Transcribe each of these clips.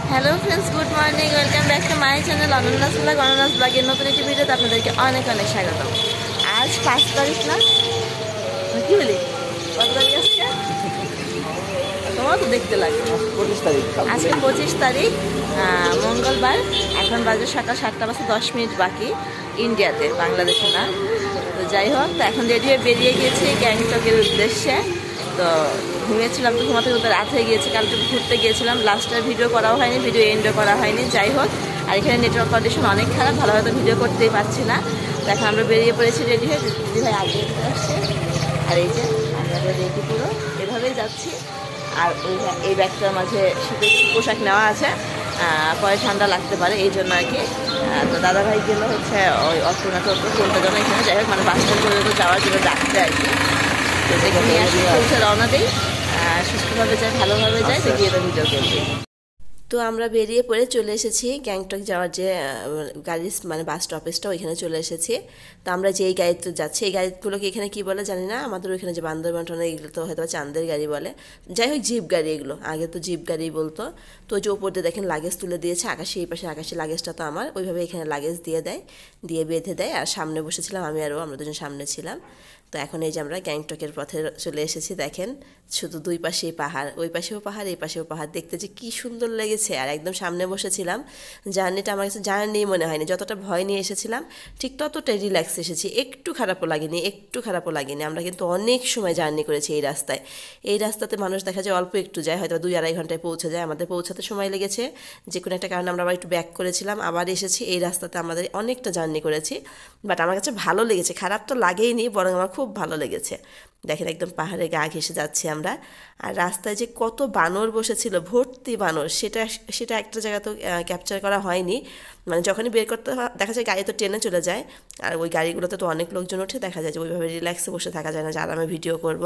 Hello friends, good morning. Welcome back to my channel Ananya's blog. Ananya's ব্লগের নতুন একটি ভিডিওতে আপনাদেরকে অনেক অনেক স্বাগত। আজ 5 তারিখ না, কি বলি, কত তারিখ আজকে? তোমার তো দেখতে লাগবে। 25 তারিখ, আজকে 25 তারিখ, মঙ্গলবার। এখন বাজে সকাল 7:10 বাকি ইন্ডিয়াতে, বাংলাদেশে না। তো যাই হোক, তো এখন রেডি হয়ে বেরিয়ে গিয়েছি গ্যাংটকের উদ্দেশ্যে। তো ঘুমিয়েছিলাম, তো ঘুমাতে ঘুরতে রাত হয়ে গিয়েছে। কালকে ঘুরতে গিয়েছিলাম, লাস্টের ভিডিও করাও হয়নি, ভিডিও এন্ডও করা হয়নি। যাই হোক, আর এখানে নেটওয়ার্ক কন্ডিশন অনেক খারাপ, ভালোভাবে তো ভিডিও করতেই পারছি না। তো এখন আমরা বেরিয়ে পড়েছি রেডি হয়ে। দিদি ভাই আগে আসছে, আর এই যে আমরা রেডি পুরো এভাবেই যাচ্ছি। আর এই ব্যাগটার মাঝে শীতের পোশাক নেওয়া আছে, পরে ঠান্ডা লাগতে পারে, এই জন্য আর কি। তো দাদাভাই গেলো হচ্ছে ওই অটো না টোটো কোনটা জন্য এখানে, যাই হোক মানে বাস স্ট্যান্ড পর্যন্ত যাওয়ার জন্য ডাকতে আর কি। তো দেখে আসলে রওনা দিই, সুস্থভাবে যাই, ভালোভাবে যাই, তো গিয়ে তো ভিডিও করবি। তো আমরা বেরিয়ে পড়ে চলে এসেছি গ্যাংটক যাওয়ার যে গাড়ির মানে বাস স্টপেজটা, ওইখানে চলে এসেছি। তো আমরা যেই গাড়িতে যাচ্ছি, এই গাড়িগুলোকে এখানে কি বলে জানি না, আমাদের ওইখানে যে বান্দরবান এগুলো তো হয়তো চাঁদের গাড়ি বলে। যাই হোক, জিপ গাড়ি এগুলো, আগে তো জিপ গাড়ি বলতো। তো যে ওপর দিয়ে দেখেন লাগেজ তুলে দিয়েছে, আকাশে এই পাশে, আকাশে লাগেজটা তো আমার, ওইভাবে এখানে লাগেজ দিয়ে দেয়, দিয়ে বেঁধে দেয়। আর সামনে বসেছিলাম আমি, আরও আমরা দুজন সামনে ছিলাম। তো এখন এই যে আমরা গ্যাংটকের পথে চলে এসেছি। দেখেন শুধু দুই পাশেই পাহাড়, ওই পাশেও পাহাড়, এই পাশেও পাহাড়, দেখতে যে কী সুন্দর লেগেছে। আর একদম সামনে বসেছিলাম। জার্নিটা আমার কাছে জার্নি মনে হয়নি, যতটা ভয় নিয়ে এসেছিলাম ঠিক ততটাই রিল্যাক্স এসেছি। একটু খারাপও লাগেনি। আমরা কিন্তু অনেক সময় জার্নি করেছি এই রাস্তায়। এই রাস্তাতে মানুষ দেখা যায় অল্প একটু যায়, হয়তো 2-2.5 ঘন্টায় পৌঁছে যায়। আমাদের পৌঁছাতে সময় লেগেছে, যে কোনো একটা কারণে আমরা আবার একটু ব্যাক করেছিলাম, আবার এসেছি। এই রাস্তাতে আমাদের অনেকটা জার্নি করেছি, বাট আমার কাছে ভালো লেগেছে, খারাপ তো লাগেইনি, বরং আমার খুব ভালো লেগেছে। দেখেন একদম পাহাড়ে গা ঘেঁষে যাচ্ছি আমরা। আর রাস্তায় যে কত বানর বসেছিল, ভর্তি বানর, সেটা একটা জায়গা তো ক্যাপচার করা হয়নি। মানে যখনই বের করতে দেখা যায় গাড়ি তো ট্রেনে চলে যায়, আর ওই গাড়িগুলোতে তো অনেক লোকজন ওঠে, দেখা যায় যে ওইভাবে রিল্যাক্সে বসে থাকা যায় না, যে আরামে ভিডিও করব।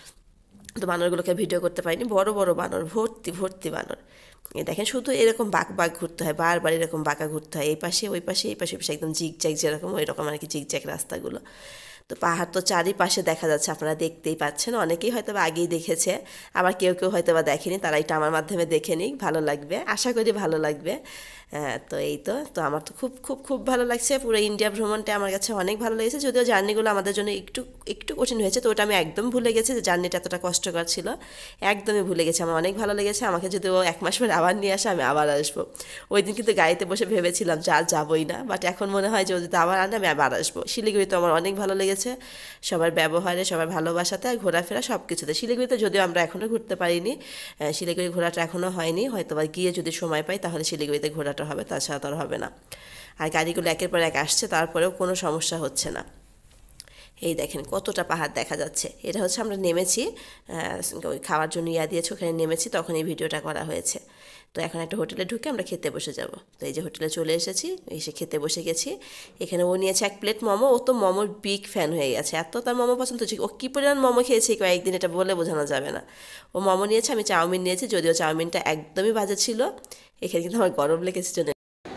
তো বানরগুলোকে ভিডিও করতে পারিনি, বড় বড় বানর, ভর্তি বানর। এই দেখেন শুধু এরকম বাঁক ঘুরতে হয়, বারবার এরকম বাঁকা ঘুরতে হয়, এই পাশে ওই পাশে, এই পাশে একদম জিগজ্যাগ, যেরকম ওই রকম আর কি জিগজ্যাগ রাস্তাগুলো। তো পাহাড় তো চারিপাশে দেখা যাচ্ছে, আপনারা দেখতেই পাচ্ছেন। অনেকেই হয়তো বা আগেই দেখেছে, আবার কেউ হয়তো বা দেখেনি, তারা এটা আমার মাধ্যমে দেখে নিক, ভালো লাগবে, আশা করি ভালো লাগবে। তো এই তো আমার তো খুব ভালো লাগছে। পুরো ইন্ডিয়া ভ্রমণটা আমার কাছে অনেক ভালো লেগেছে, যদিও জার্নিগুলো আমাদের জন্য একটু কঠিন হয়েছে। তো ওটা আমি একদম ভুলে গেছি যে জার্নিটা এতটা কষ্টকর ছিল, একদমই ভুলে গেছি। আমার অনেক ভালো লেগেছে। আমাকে যদি ও 1 মাস পরে আবার নিয়ে আসে, আমি আবার আসবো। ওই দিন কিন্তু গাড়িতে বসে ভেবেছিলাম যে আর যাবোই না, বাট এখন মনে হয় যে ও যদি আবার আনে, আমি আবার আসবো। শিলিগুড়িতে আমার অনেক ভালো লেগেছে, সবার ব্যবহারে, সবার ভালোবাসাতে, আর ঘোরাফেরা সব কিছুতে। শিলিগুড়িতে যদিও আমরা এখনও ঘুরতে পারিনি, শিলিগুড়ি ঘোরাটা এখনও হয়নি, হয়তো বা গিয়ে যদি সময় পাই তাহলে শিলিগুড়িতে ঘোরাটা হবে, তাছাড়া তো আর হবে না। আর গাড়িগুলো একের পর এক আসছে, তারপরেও কোনো সমস্যা হচ্ছে না। এই দেখেন কতটা পাহাড় দেখা যাচ্ছে। এটা হচ্ছে আমরা নেমেছি, ওই খাওয়ার জন্য দিয়েছে, ওখানে নেমেছি, তখন এই ভিডিওটা করা হয়েছে। তো এখন একটা হোটেলে ঢুকে আমরা খেতে বসে যাব। তো এই যে হোটেলে চলে এসেছি, এসে খেতে বসে গেছি। এখানে ও নিয়েছে 1 প্লেট মোমো, ও তো মোমোর বিগ ফ্যান হয়ে গেছে, এত তার মোমো পছন্দ হচ্ছে। ও কী পরিমাণ মোমো খেয়েছে কয়েকদিন, এটা বলে বোঝানো যাবে না। ও মোমো নিয়েছে, আমি চাউমিন নিয়েছি, যদিও চাউমিনটা একদমই বাজে ছিল। এখানে কিন্তু আমার গরম লেগেছে জন্য।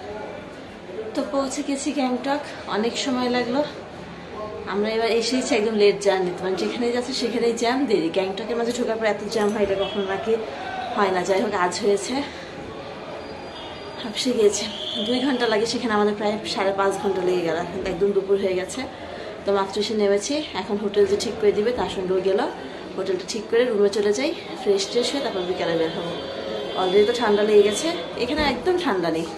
তো পৌঁছে গেছি গ্যাংটক, অনেক সময় লাগলো। আমরা এবার এসেছি একদম লেট জার্নি, মানে যেখানেই যাচ্ছি সেখানেই জ্যাম, দেরি। গ্যাংটকের মাঝে ঢোকার পর এত জ্যাম হয়, এটা কখনো নাকি হয় না। যাই হোক, আজ হয়েছে, হাঁপসে গিয়েছে। 2 ঘন্টা লাগে, সেখানে আমাদের প্রায় 5.5 ঘন্টা লেগে গেল। একদম দুপুর হয়ে গেছে। তো মাত্র এসে নেমেছি, এখন হোটেল যে ঠিক করে দিবে তার সঙ্গেও গেল। হোটেলটা ঠিক করে রুমে চলে যাই, ফ্রেশ হয়ে তারপর বিকালে বের হবো। অলরেডি তো ঠান্ডা লেগে গেছে, এখানে একদম ঠান্ডা নেই।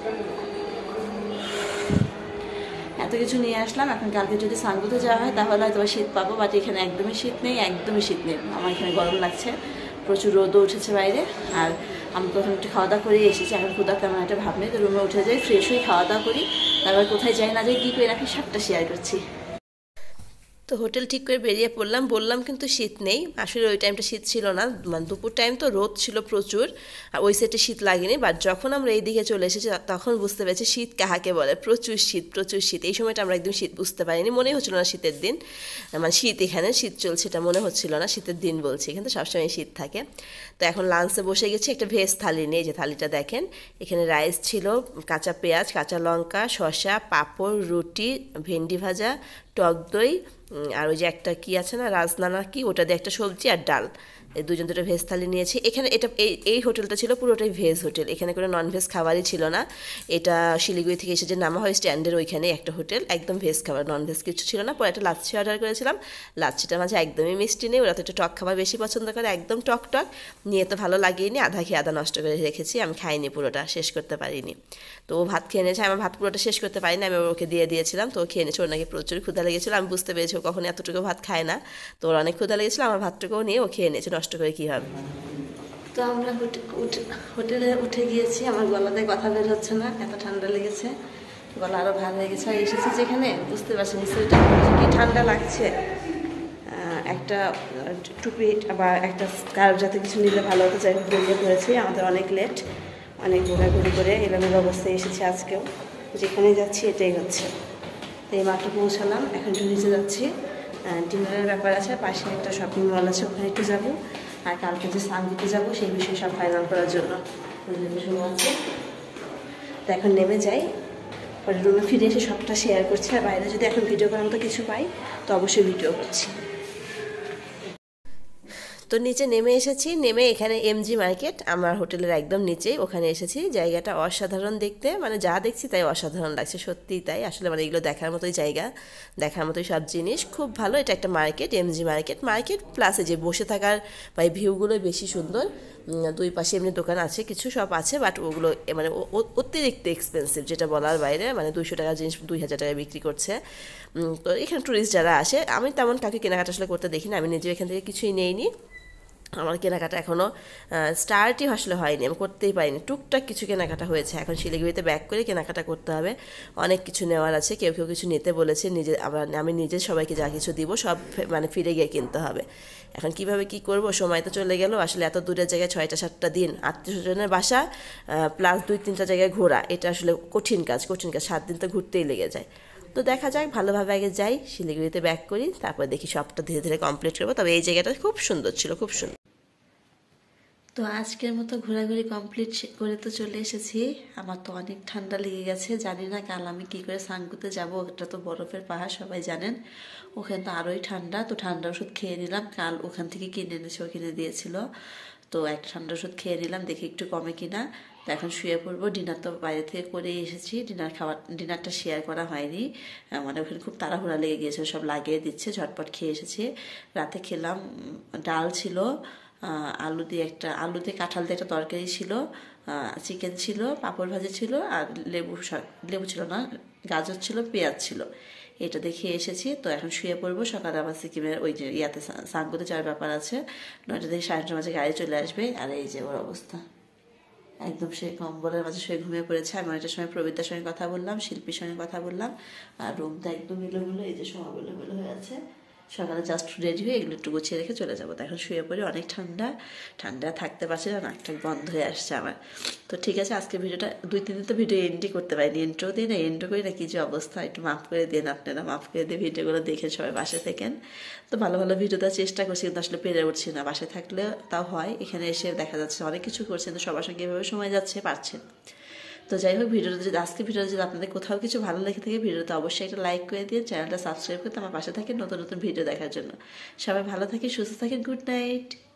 এত কিছু নিয়ে আসলাম, এখন কালকে যদি সানগুতে যাওয়া হয় তাহলে হয়তো শীত পাবো, বাট এখানে একদমই শীত নেই। আমার এখানে গরম লাগছে, প্রচুর রোদও উঠেছে বাইরে। আর আমি প্রথমে একটু খাওয়া দাওয়া করেই এসেছি, এখন ক্ষুধা তেমন একটা ভাব নেই। তো রুমে উঠে যাই, ফ্রেশ হয়ে খাওয়া দাওয়া করি, তারপর কোথায় যাই না যাই কী করে রাখি সবটা শেয়ার করছি। তো হোটেল ঠিক করে বেরিয়ে পড়লাম, বললাম কিন্তু শীত নেই। আসলে ওই টাইমটা শীত ছিল না, মানে দুপুর টাইম তো রোদ ছিল প্রচুর, আর ওই সাইডে শীত লাগেনি। বাট যখন আমরা এই দিকে চলে এসেছি তখন বুঝতে পেরেছি শীত কাহাকে বলে। প্রচুর শীত। এই সময়টা আমরা একদম শীত বুঝতে পারিনি, মনেই হচ্ছিল না শীতের দিন, মানে শীত এখানে শীত চলছে এটা মনে হচ্ছিল না, শীতের দিন বলছি, এখানে তো সবসময় শীত থাকে। তো এখন লাঞ্চে বসে গেছি, একটা ভেজ থালি নিয়ে। যে থালিটা দেখেন, এখানে রাইস ছিল, কাঁচা পেঁয়াজ, কাঁচা লঙ্কা, শসা, পাঁপড়, রুটি, ভেন্ডি ভাজা, টক দই, আর ওই যে একটা কি আছে না, রাজনানা কি, ওটা দিয়ে একটা সবজি, আর ডাল। এই দুজন দুটো ভেজ থালি নিয়েছি। এখানে এটা এই হোটেলটা ছিল পুরোটাই ভেজ হোটেল, এখানে কোনো ননভেজ খাবারই ছিল না। এটা শিলিগুড়ি থেকে এসে যে নামা হয় স্ট্যান্ডের ওইখানে একটা হোটেল, একদম ভেজ খাবার, ননভেজ কিছু ছিল না। পরে একটা লাচ্ছি অর্ডার করেছিলাম, লাচ্ছিটার মাঝে একদমই মিষ্টি নেই, ওরা তো একটু টক খাবার বেশি পছন্দ করে, একদম টক টক নিয়ে তো ভালো লাগেনি, আধা খেয়ে আধা নষ্ট করে রেখেছি, আমি খাইনি, পুরোটা শেষ করতে পারিনি। তো ও ভাত খেয়ে নিয়েছে, আমার ভাত পুরোটা শেষ করতে পারিনি, আমি ওকে দিয়ে দিয়েছিলাম, তো ও খেয়ে নিয়েছে। ওর নাকি প্রচুর ক্ষুধা লেগেছিলো, আমি বুঝতে পেরেছি ও কখনো এতটুকু ভাত খায় না, তো ওর অনেক ক্ষুধা লেগেছিলো, আমার ভাতটুকুও নিয়ে ও খেয়ে নিয়েছে, নষ্ট করে কী হবে। তো আমরা হোটেলে উঠে গিয়েছি, আমার গলাতে কথা বের হচ্ছে না, এত ঠান্ডা লেগেছে, গলা আরও ভালো হয়ে গেছে। আর এসেছি যেখানে বুঝতে পারছি নিশ্চয়ই কি ঠান্ডা লাগছে, একটা টুপি বা একটা স্কার্ফ যাতে কিছু নিলে ভালো হতো। যাই হোক বেরিয়ে পড়েছি, আমাদের অনেক লেট, অনেক ঘোরাঘুরি করে এলোমেলো অবস্থায় এসেছি আজকেও, যেখানে যাচ্ছি এটাই হচ্ছে। এই মাত্র পৌঁছালাম, এখন একটু নিচে যাচ্ছি, ডিনারের ব্যাপার আছে, পাশে একটা শপিং মল আছে, ওখানে একটু যাবো, আর কালকে যে সানগুতে যাবো সেই বিষয়ে সব ফাইনাল করার জন্য শুরু আছে। তো এখন নেমে যাই, পরে রুমে ফিরে এসে সবটা শেয়ার করছি, আর বাইরে যদি এখন ভিডিও করার মতো কিছু পাই তো অবশ্যই ভিডিও করছি। তো নিচে নেমে এসেছি, নেমে এখানে এমজি মার্কেট আমার হোটেলের একদম নিচেই, ওখানে এসেছি। জায়গাটা অসাধারণ দেখতে, মানে যা দেখছি তাই অসাধারণ লাগছে, সত্যিই তাই, আসলে মানে এগুলো দেখার মতোই জায়গা, দেখার মতোই সব জিনিস, খুব ভালো। এটা একটা মার্কেট, এমজি মার্কেট প্লাসে যে বসে থাকার বা এই ভিউগুলো বেশি সুন্দর, দুই পাশে এমনি দোকান আছে কিছু, সব আছে, বাট ওগুলো মানে অতিরিক্ত এক্সপেন্সিভ, যেটা বলার বাইরে, মানে 200 টাকার জিনিস 2000 টাকায় বিক্রি করছে। তো এখানে টুরিস্ট যারা আসে, আমি তেমন কাউকে কেনাকাটা আসলে করতে দেখি না, আমি নিজেও এখান থেকে কিছুই নেইনি, আমার কেনাকাটা এখনও স্টার্টই আসলে হয়নি, আমি করতেই পারিনি, টুকটাক কিছু কেনাকাটা হয়েছে। এখন শিলিগুড়িতে ব্যাক করে কেনাকাটা করতে হবে, অনেক কিছু নেওয়ার আছে, কেউ কেউ কিছু নিতে বলেছে, আমি নিজে সবাইকে যা কিছু দিব সব মানে ফিরে গিয়ে কিনতে হবে। এখন কিভাবে কি করব, সময় তো চলে গেল, আসলে এত দূরের জায়গায় 6টা-7টা দিন, আত্মীয়স্বজনের বাসা প্লাস 2-3টা জায়গায় ঘোরা, এটা আসলে কঠিন কাজ, 7 দিন তো ঘুরতেই লেগে যায়। তো দেখা যাক, ভালোভাবে আগে যাই, শিলিগুড়িতে ব্যাক করি, তারপর দেখি সবটা ধীরে ধীরে কমপ্লিট করবো। তবে এই জায়গাটা খুব সুন্দর ছিল, খুব সুন্দর। তো আজকের মতো ঘোরাঘুরি কমপ্লিট করে তো চলে এসেছি। আমার তো অনেক ঠান্ডা লেগে গেছে, জানি না কাল আমি কি করে সাঙ্গুতে যাব, ওটা তো বরফের পাহাড় সবাই জানেন, ওখানে তো আরোই ঠান্ডা। তো ঠান্ডা ওষুধ খেয়ে নিলাম, কাল ওখান থেকে কিনে এনেছে, ও কিনে দিয়েছিল, তো একটা ঠান্ডা ওষুধ খেয়ে নিলাম, দেখি একটু কমে কিনা। তো এখন শুয়ে পড়বো, ডিনার তো বাইরে থেকে করে এসেছি, ডিনারটা শেয়ার করা হয়নি, মানে ওখানে খুব তাড়াহুড়া লেগে গিয়েছে, সব লাগিয়ে দিচ্ছে, ঝটপট খেয়ে এসেছি। রাতে খেলাম, ডাল ছিল, আলু দিয়ে কাঁঠাল দিয়ে একটা তরকারি ছিল, চিকেন ছিল, পাঁপড় ভাজি ছিল, আর লেবু ছিল না, গাজর ছিল, পেঁয়াজ ছিল, এটা দেখে এসেছি। তো এখন শুয়ে পড়বো, সকালে আবার সিকিমের ওই যে ইয়াতে সাঙ্গুতে যাওয়ার ব্যাপার আছে, 9টা থেকে 9:30টার মাঝে গাড়ি চলে আসবে। আর এই যে ওর অবস্থা, একদম সে কম্বলের মাঝে শুয়ে ঘুমিয়ে পড়েছে। আমি অনেকটার সময় প্রবীরদার সঙ্গে কথা বললাম, শিল্পীর সঙ্গে কথা বললাম, আর রুমটা একদম এলোমেলো, এই যে সময় এলোমেলো হয়ে আছে। সকালে জাস্ট রেডি হয়ে এগুলো একটু গুছিয়ে রেখে চলে যাবো। তো এখন শুয়ে পড়ে, অনেক ঠান্ডা থাকতে পারছি না, নাকটাক বন্ধ হয়ে আসছে আমার। তো ঠিক আছে, আজকে ভিডিওটা 2-3 দিন তো ভিডিও এন্ডই করতে পারিনি, এন্ট্রো দিই না, এন্ডও করি না, কি যে অবস্থা, একটু মাফ করে দিন আপনারা, মাফ করে দিয়ে ভিডিওগুলো দেখে সবাই বাসায় থাকেন। তো ভালো ভালো ভিডিও দেওয়ার চেষ্টা করছি, কিন্তু আসলে পেরে উঠছি না, বাসায় থাকলে তাও হয়, এখানে এসে দেখা যাচ্ছে অনেক কিছু করছেন, তো সবার সঙ্গে এভাবে সময় যাচ্ছে, পারছেন। তো যাই হোক, আজকে ভিডিওটা যদি আপনাদের কোথাও কিছু ভালো লেগে থাকে, ভিডিওতে অবশ্যই একটা লাইক করে দিয়ে চ্যানেলটা সাবস্ক্রাইব করতে আমার পাশে থাকেন নতুন নতুন ভিডিও দেখার জন্য। সবাই ভালো থাকেন, সুস্থ থাকেন, গুড নাইট।